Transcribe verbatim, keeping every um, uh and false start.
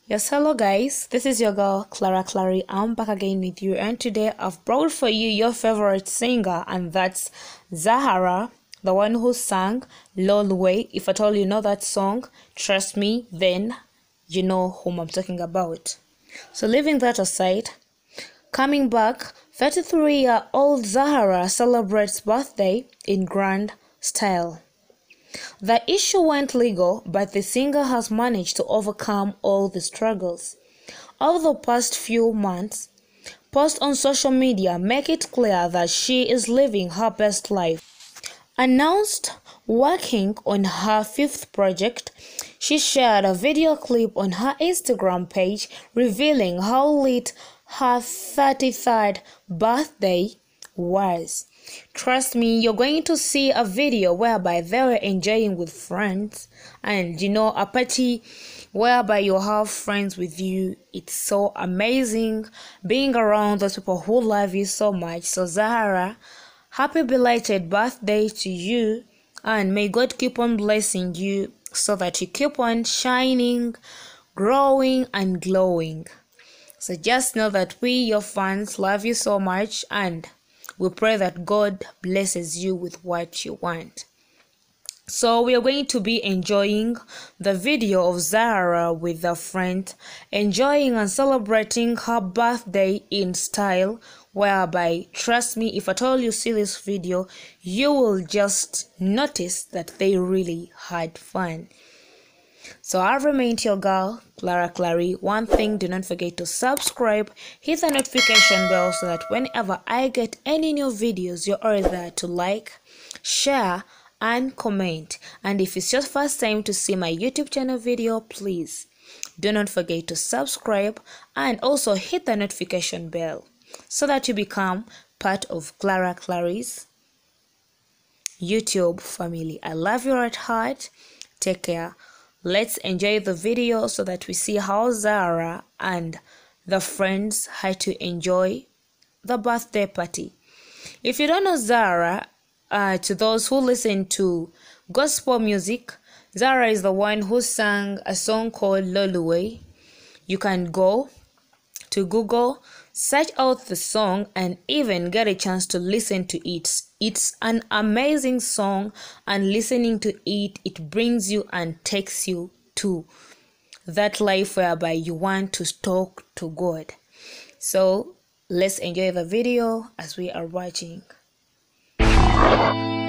Yes, hello guys, this is your girl Clara Clary. I'm back again with you, and today I've brought for you your favorite singer, and that's Zahara, the one who sang Lolwe. If at all you know that song, trust me, then you know whom I'm talking about. So leaving that aside, coming back, thirty-three-year-old Zahara celebrates birthday in grand style. The issue went legal, but the singer has managed to overcome all the struggles. Over the past few months, posts on social media make it clear that she is living her best life. Announced working on her fifth project, she shared a video clip on her Instagram page revealing how lit her thirty-third birthday was. Trust me, you're going to see a video whereby they were enjoying with friends, and you know, a party whereby you have friends with you. It's so amazing being around those people who love you so much. So Zahara, happy belated birthday to you, and may God keep on blessing you so that you keep on shining, growing and glowing. So just know that we, your fans, love you so much, and we pray that God blesses you with what you want. So we are going to be enjoying the video of Zahara with a friend, enjoying and celebrating her birthday in style, whereby, trust me, if at all you see this video, you will just notice that they really had fun. So I remained your girl, Clara Clary. One thing, do not forget to subscribe, hit the notification bell so that whenever I get any new videos, you're already there to like, share, and comment. And if it's your first time to see my YouTube channel video, please do not forget to subscribe and also hit the notification bell so that you become part of Clara Clary's YouTube family. I love you at heart. Take care. Let's enjoy the video so that we see how Zahara and the friends had to enjoy the birthday party. If you don't know Zahara, uh, to those who listen to gospel music, Zahara is the one who sang a song called Lolwe. You can go to Google, search out the song, and even get a chance to listen to it. It's an amazing song, and listening to it, it brings you and takes you to that life whereby you want to talk to God. So let's enjoy the video as we are watching.